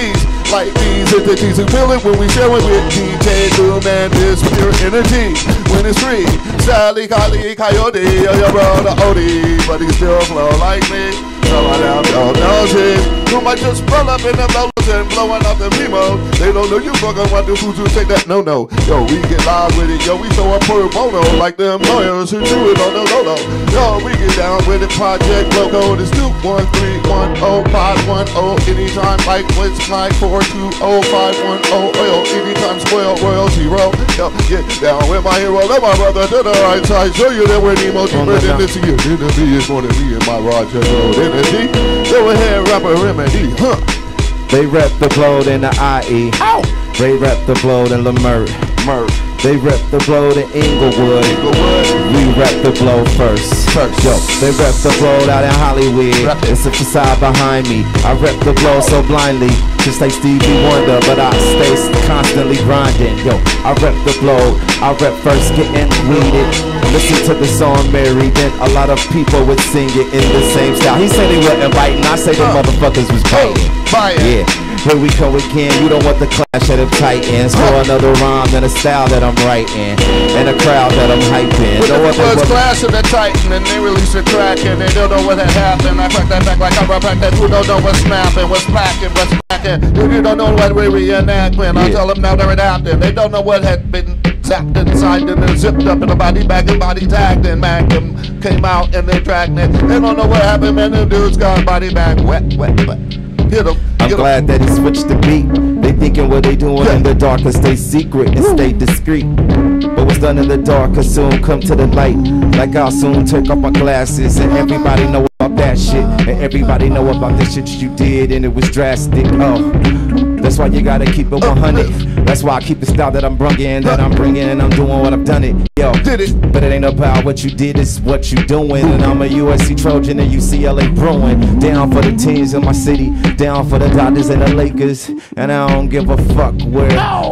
like these entities who feel it when we share it with D J Doom and this pure energy. When it's free, Sally, Kali, Coyote, yo, your brother Odie, but he still flow like me. So I now don't know shit. You might just roll up in the bowlers and blowing up the Primo. They don't know you fucking want the foods who take that no no. Yo, we get live with it, yo, we throw a pro bono like them lawyers who do it on the low. Yo, we get down with it, Project Loco. It's two one three one oh five one oh. Anytime like what's like four two oh five one oh. Yo, anytime spoil royal zero. Yo, get down with my hero, let my brother to the right side. Show you that we're Nemo deeper than this year. Energy is gonna be in my Roger Road energy. Go ahead, rapper Remedy, huh? They rep the Blode in the I E. Ow! They rep the Blode in Lemert. Mert. They rep the Blode in Inglewood. Inglewood. We rep the Blode first. First. Yo, they rep the Blode out in Hollywood. Rep it. It's a facade behind me. I rep the Blode so blindly, just like Stevie Wonder, but I stay constantly grinding. Yo, I rep the Blode. I rep first getting weeded. Listen to the song Mary, then a lot of people would sing it in the same style. He said they wasn't biting, I say the uh, motherfuckers was biting. Biting. Yeah. Here we go again, you don't want the clash of the titans. For another rhyme and a style that I'm writing, and a crowd that I'm hyping. With the first clash of the titan and they release a crack and they don't know what had happened. I crack that back like I'm back that who don't know what's snapping, what's packing, what's packing. You don't know what we're reenacting. I tell them now they're adapting. They don't know what had been zapped inside them and zipped up in the body bag and body tagged and Magnum came out and they dragged it. They don't know what happened, man. The dude's got body bag wet, wet, wet. Hit him. I'm Get glad em. that he switched the beat. They thinking what they doing yeah. in the dark to stay secret and stay discreet. But what's done in the dark will soon come to the light. Like I'll soon take off my glasses and everybody know about that shit. And everybody know about the shit you did and it was drastic. Oh, that's why you gotta keep it one hundred. That's why I keep the style that I'm bringing, that I'm bringing, and I'm doing what I've done it. Yo, did it. But it ain't about what you did, it's what you doing. And I'm a U S C Trojan and U C L A Bruin. Down for the teams in my city, down for the Dodgers and the Lakers. And I don't give a fuck where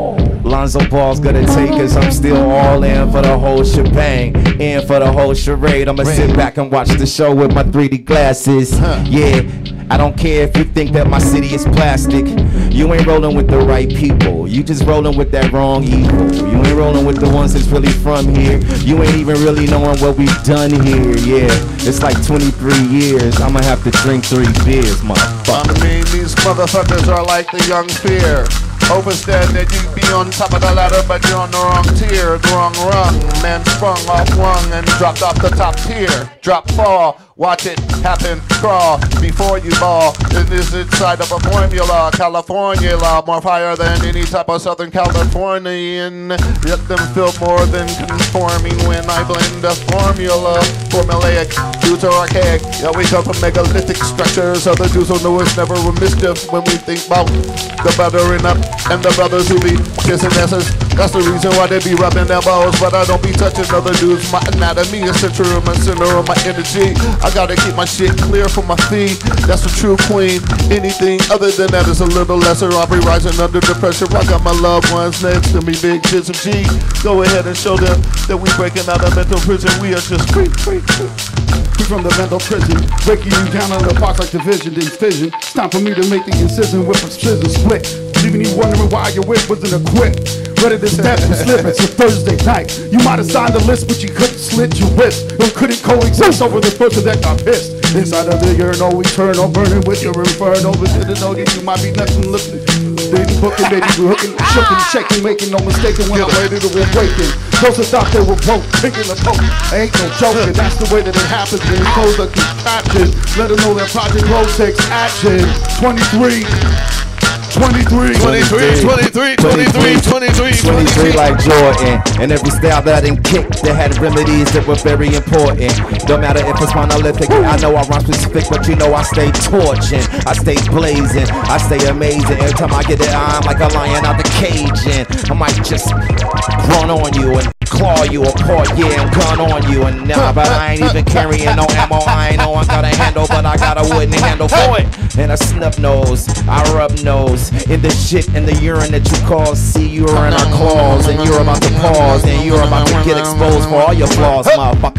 Lonzo Ball's gonna take us. I'm still all in for the whole shebang, in for the whole charade. I'ma sit back and watch the show with my three D glasses. Yeah, I don't care if you think that my city is plastic. You ain't rolling with the right people. You just rolling with that wrong evil. You ain't rolling with the ones that's really from here. You ain't even really knowing what we've done here. Yeah, it's like twenty-three years. I'ma have to drink three beers, motherfucker. I mean, these motherfuckers are like the young fear. Overstand that you be on top of the ladder, but you're on the wrong tier, the wrong rung. Man sprung off rung and dropped off the top tier. Drop fall, watch it happen, crawl before you ball. This is inside of a formula, California law, more fire than any type of Southern Californian. Let them feel more than conforming when I blend the formula. Formulaic, dudes are archaic. Yeah, we come from megalithic structures. Other dudes don't know it's never a mischief when we think about the buttering up. And the brothers who be kissing asses, that's the reason why they be rubbing their balls. But I don't be touching other dudes. My anatomy is center of my center of my energy. I gotta keep my shit clear for my fee. That's a true queen. Anything other than that is a little lesser. I'll be rising under the pressure. I got my loved ones next to me, big kids and G. Go ahead and show them that we breaking out of mental prison. We are just free, free, free. Free from the mental prison, breaking you down on the box like division, then fission. It's time for me to make the incision with precision split. Leaving you wondering why your whip wasn't equipped. Ready to step and slip, it's a Thursday night. You might have signed the list, but you couldn't slit your wrist. You couldn't coexist over the person that got pissed. Inside of the urinal, eternal, burning with your inferno. But didn't know that you might be nothing looking. Baby booking, baby hooking, shooking, shaking, making no mistaking when I'm ready to awaken. Those that thought they were broke, picking the poke. I ain't no joking, that's the way that it happens when we close the caption. Let them know that Project Road takes action. twenty-three. twenty-three, twenty-three, twenty-three, twenty-three, twenty-three, twenty-three like Jordan. And every style that I done kicked, they had remedies that were very important. Don't matter if it's monolithic, I know I rhyme specific, but you know I stay torching, I stay blazing, I stay amazing. Every time I get it, I'm like a lion out the cage, and I might just run on you and claw you apart, yeah, I'm gun on you. And nah, but I ain't even carrying no ammo. I ain't know I got a handle, but I got a wooden handle for it. And a snub nose, I rub nose in the shit and the urine that you call. See, you're in our claws, and you're about to pause, and you're about to get exposed for all your flaws, motherfucker.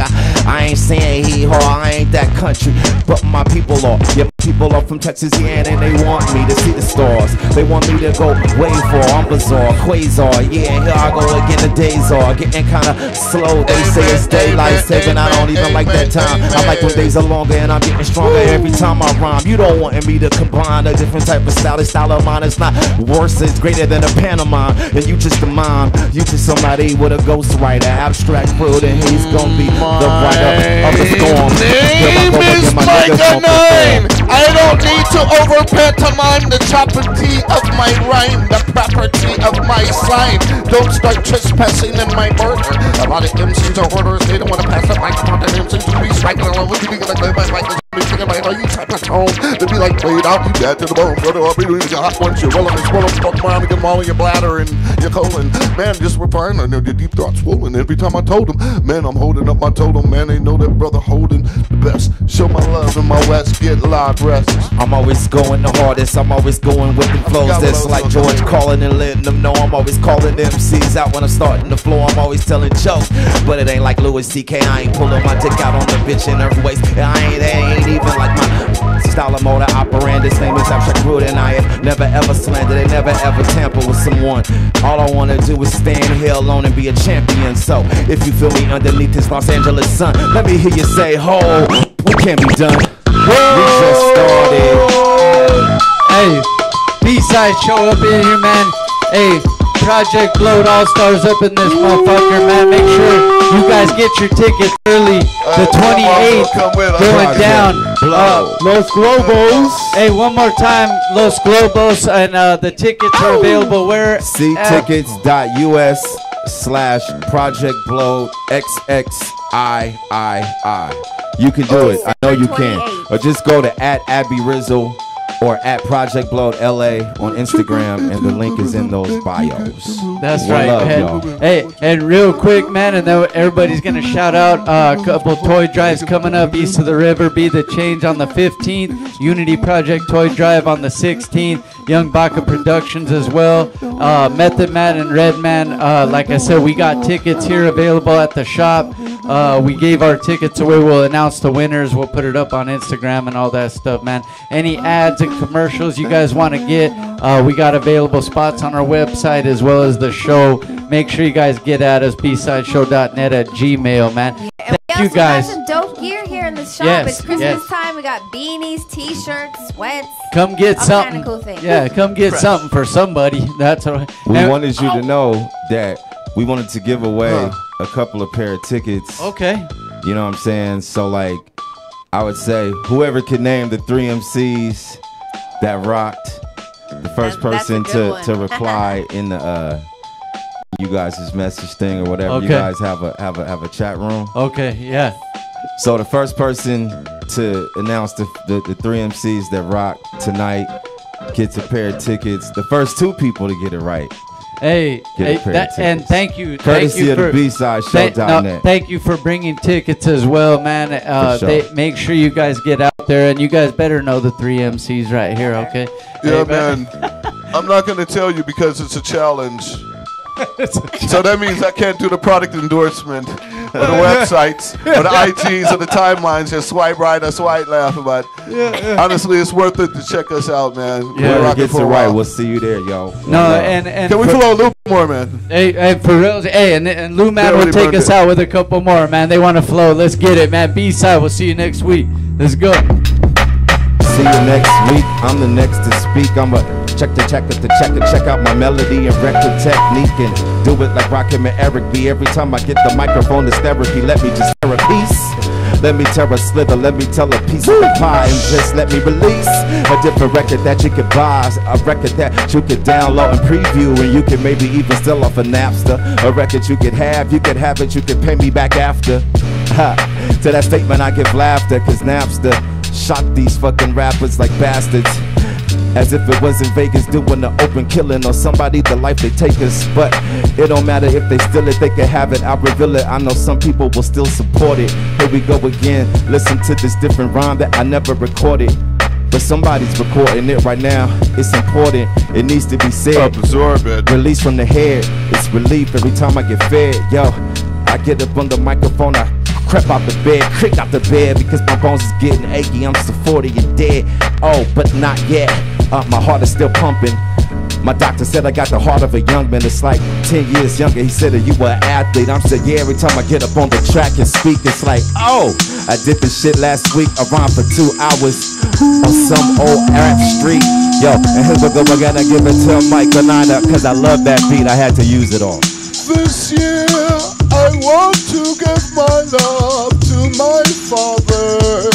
I ain't saying hee haw, I ain't that country, but my people are. Yeah, my people are from Texas, yeah, and they want me to see the stars. They want me to go way far. I'm bizarre, quasar, yeah, here I go again. The days are getting kinda slow. They say it's daylight saving. I don't even like that time. I like when days are longer and I'm getting stronger every time I rhyme. You don't want me to combine a different type of style. The style of mine is not worse, it's greater than a pantomime. And you just a mime, you just somebody with a ghostwriter, abstract fruit, and he's gonna be the writer of the storm. Name is Micah Nine. I don't need to over pantomime the property of my rhyme, the property of my sign. Don't start trespassing in my murder. A lot of M Cs are orders, they don't want to pass up my content. M Cs to be striking along with me, gonna play my mic. Thinking about all you type of tone to be like played out, you dead to the bone, brother. I'll be doing the hot once you roll them and swallow them, fuck around and get them all in your bladder and your colon. Man, just replying, I know your deep throat swollen. Every time I told them, man, I'm holding up my totem. Man, they know that brother holding the best. Show my love in my west, get live rests. I'm always going the hardest, I'm always going with the flows. That's like George calling and letting them know I'm always calling M Cs out when I'm starting the flow. I'm always telling jokes, but it ain't like Louis C K. I ain't pulling my dick out on the bitch in her waist. I ain't, they ain't even like my style of motor operandus. Name is abstract rude, and I have never ever slandered. They never ever tamper with someone. All I wanna do is stand here alone and be a champion. So if you feel me underneath this Los Angeles sun, let me hear you say, ho, what can be done? We just started. Hey, B-side show up in here, man. Hey, Project Blowed All-Stars up in this motherfucker, man. Make sure you guys get your tickets early. The twenty-eighth going down. Uh, Los Globos. Hey, one more time, Los Globos, and uh, the tickets are available where? See tickets dot U S slash Project Blowed X X I I I. You can do it. I know you can. Or just go to at Abby Rizzle or at Project Blowed L A on Instagram, and the link is in those bios. That's One right, love, man. y'all. Hey, and real quick, man, and then everybody's gonna shout out uh, a couple toy drives coming up east of the river. Be the Change on the fifteenth, Unity Project Toy Drive on the sixteenth, Young Baka Productions as well. Uh, Method Man and Red Man. Uh, like I said, we got tickets here available at the shop. Uh, we gave our tickets away. We'll announce the winners. We'll put it up on Instagram and all that stuff, man. Any ads and commercials you guys want to get, uh, we got available spots on our website as well as the show. Make sure you guys get at us, b side show dot net at Gmail, man. And Thank we you also guys. got some dope gear here in the shop. Yes, It's Christmas yes. time. We got beanies, t-shirts, sweats. Come get all something. Kind of cool things. Yeah, come get something for somebody. That's all right. We And- wanted you to know that we wanted to give away a couple of pair of tickets. Okay. You know what I'm saying? So like, I would say whoever could name the three M Cs that rocked, the first That- that's a person good to, one. to reply in the uh, you guys' message thing or whatever. You Okay. guys have a have a have a chat room. Okay, yeah. So the first person to announce the the, the three M Cs that rock tonight gets a pair of tickets. The first two people to get it right. Hey, Get a hey pair of that, and tickets. thank you. Courtesy thank you of the for, B side show thank- dot no, net. thank you for bringing tickets as well, man. Uh, sure. they, make sure you guys get out there, and you guys better know the three M Cs right here, okay? Yeah, Hey, man. I'm not going to tell you because it's a challenge. So that means I can't do the product endorsement or the websites or the I Ts or the timelines. Just swipe right or swipe left. But honestly, it's worth it to check us out, man. Yeah. We're Whoever rocking gets for it a right, while. we'll see you there, yo. One No, love. and, and Can we for- flow a little more, man? Hey, and for real, hey, and, and Lou Man They will already take burned us it. out with a couple more, man. They want to flow. Let's get it, man. B-side, we'll see you next week. Let's go. See you next week. I'm the next to speak. I'm a check the check the check and check out my melody and record technique and do it like Rakim and Eric B. Every time I get the microphone, it's therapy. Let me just tear a piece. Let me tear a slither. Let me tell a piece of the pie and just let me release a different record that you could buy, a record that you could download and preview, and you can maybe even steal off a Napster. A record you could have, you could have it, you could pay me back after. Ha. To that statement, I give laughter, cause Napster shot these fucking rappers like bastards, as if it was in Vegas doing the open killing or somebody the life they take us. But it don't matter if they steal it, they can have it. I'll reveal it. I know some people will still support it. Here we go again. Listen to this different rhyme that I never recorded, but somebody's recording it right now. It's important. It needs to be said. Absorb it. Release from the head. It's relief every time I get fed. Yo, I get up on the microphone. I crept out the bed, creaked out the bed because my bones is getting achy. I'm still forty and dead. Oh, but not yet. Uh, my heart is still pumping. My doctor said I got the heart of a young man. It's like ten years younger. He said that you were an athlete. I'm saying, yeah, every time I get up on the track and speak, it's like, oh, I did this shit last week. I rhymed for two hours on some old rap street. Yo, and here's what I gotta give it to Mike Banana, cause I love that beat. I had to use it all. This year, I want to give my love to my father,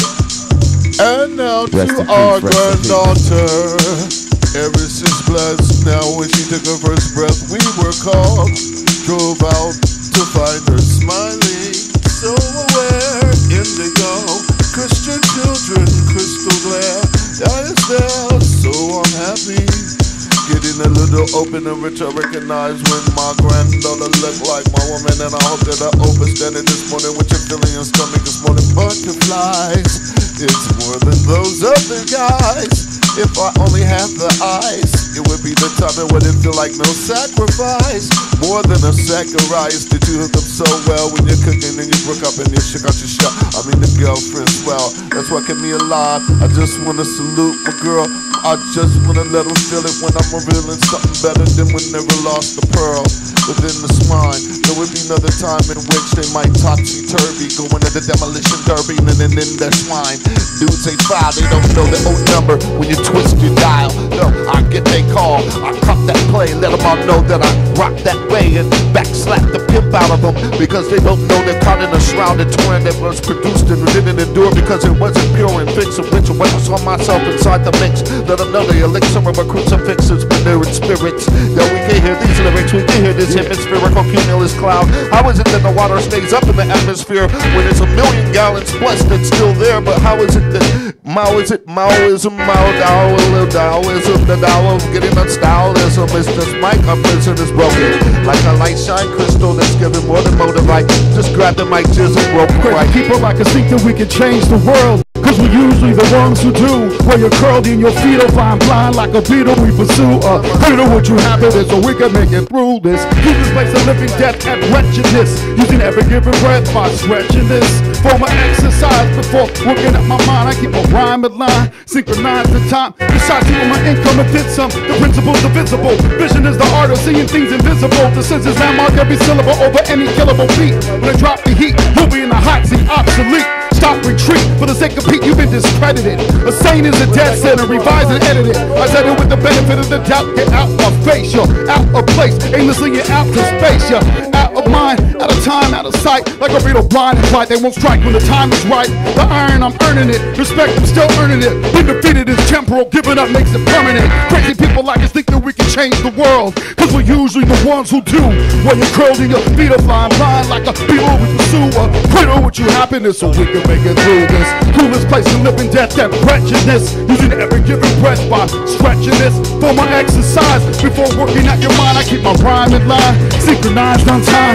and now Rest to in our peace, rest in peace. granddaughter. Ever since blessed, now when she took her first breath, we were called. Drove out to find her smiling, so aware, indigo, Christian children, crystal glare. That is there, so I'm happy. Getting a little open and rich, I recognize when my granddaughter looked like my woman. And I hope that I overstand it this morning with your feeling your stomach this morning. Butterflies, it's more than those other guys. If I only had the eyes, it would be the time that wouldn't feel like no sacrifice. More than a sack of rice. Did you hook up so well when you're cooking and you broke up and you shook out your shot? I mean the girlfriend's well, that's what kept me alive. I just wanna salute my girl. I just wanna let her feel it when I'm revealing something better than we never lost the pearl within the spine. There would be another time in which they might topsy-turvy, go into the demolition derby and then in their swine. Dudes say five, they don't know the old number. When you twist your dial, no, I get they call, I cut that play, let them all know that I rock that way and backslap the pimp out of them because they don't know they're caught in a shrouded twin that was produced and didn't endure because it wasn't pure and fixed. Of which when I saw myself inside the mix, let them know the elixir of a crucifixes when they're in spirits. Yo, we can hear these lyrics, we can hear this hemispherical cumulus cloud. How is it that the water stays up in the atmosphere when it's a million gallons plus that's still there? But how is it that Mao is it Maoism, Mao Dao, Taoism, the Tao of getting on stylism? It's just my comparison is broken like a light shine crystal that's giving more than motivate. Just grab the mic, just and rope right. People like us think that we can change the world, cause we're usually the ones who do. Where you're curled in your feet, flying blind like a beetle, we pursue a beetle. What you have it is so we can make it through this. Through this place of living death and wretchedness, using every given breath by stretching this. For my exercise before working at my mind, I keep a rhyme and line, synchronize the time. Besides keeping my income and did some, the principle's divisible. Vision is the art of seeing things invisible. The senses landmark every syllable over any killable beat. When I drop the heat, you'll be in the hot seat, obsolete. Stop, retreat, for the sake of Pete, you've been discredited. A saint is a dead center, revise and edit it. I said it with the benefit of the doubt, get out my face, you're out of place. Aimlessly you're out to space, you're out of mind, out of time, out of sight. Like a beetle blind and flight, they won't strike when the time is right. The iron, I'm earning it, respect, I'm still earning it. Being defeated is temporal, giving up makes it permanent. Crazy people like us think that we can change the world, cause we're usually the ones who do. When you're curled in your feet are flying blind like a beetle, we pursue a cradle with you happiness so we can make it through this. Coolest place to live in death and wretchedness, using every given breath by stretching this. For my exercise, before working out your mind, I keep my rhyme in line, synchronized on time.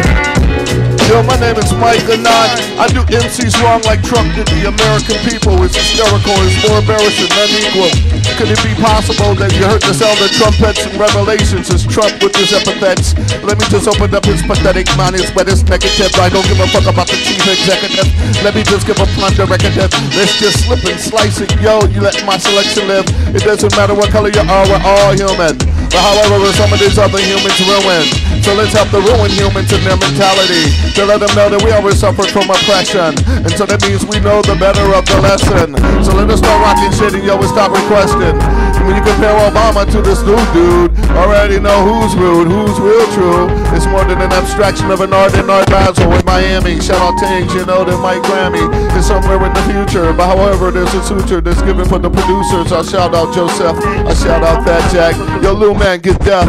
Yo, my name is Mike Anon. I do M Cs wrong like Trump did the American people. It's hysterical, it's more embarrassing than equal. Could it be possible that you heard the sound of trumpets and revelations as Trump with his epithets? Let me just open up his pathetic mind, his wettest negative. I don't give a fuck about the chief executive. Let me just give a plunder record. Let's just slip and slice it. Yo, you let my selection live. It doesn't matter what color you are, we're all human. But however, some of these other humans ruined. So let's help the ruined humans in their mentality, to let them know that we always suffered from oppression. And so that means we know the better of the lesson. So let us start rocking shit and yo, we stop requesting. When you compare Obama to this new dude, already know who's rude, who's real true. It's more than an abstraction of an art in Art Basel in Miami. Shout out Tangs, you know that Mike Grammy is somewhere in the future. But however, there's a suture that's given for the producers. I shout out Joseph, I shout out Fat Jack. Yo, Lil Man, get deaf.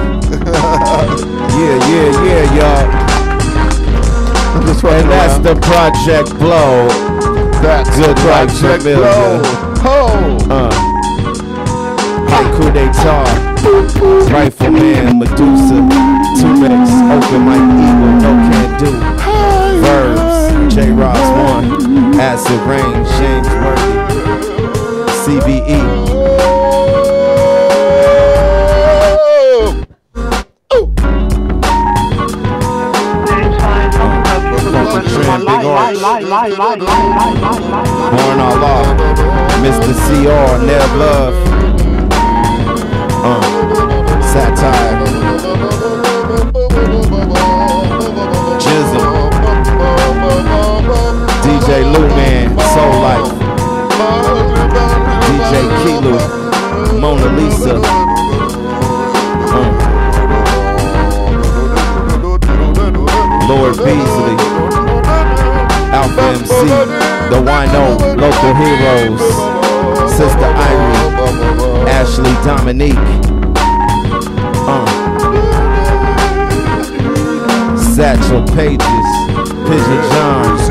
Yeah, yeah, yeah, y'all. And that's the Project Blow. That's good right, Project Blow. Ho! Uh. Haiku d'etat. Rifleman, Medusa. Two X, Open Mike Eagle, No Can Do. Verbs, J Ross one. Acid Rain, James Worthy. C B E. Born all law. Mister C R, Nev Love. Uh, satire. Jizzle. D J Lou Man, Soul Life. D J Kilo, Mona Lisa. Uh. Lord Beasley, Alpha M C, The Wino, Local Heroes, Sister Irene, Ashley Dominique, uh. Satchel Pages, Pigeon Johns,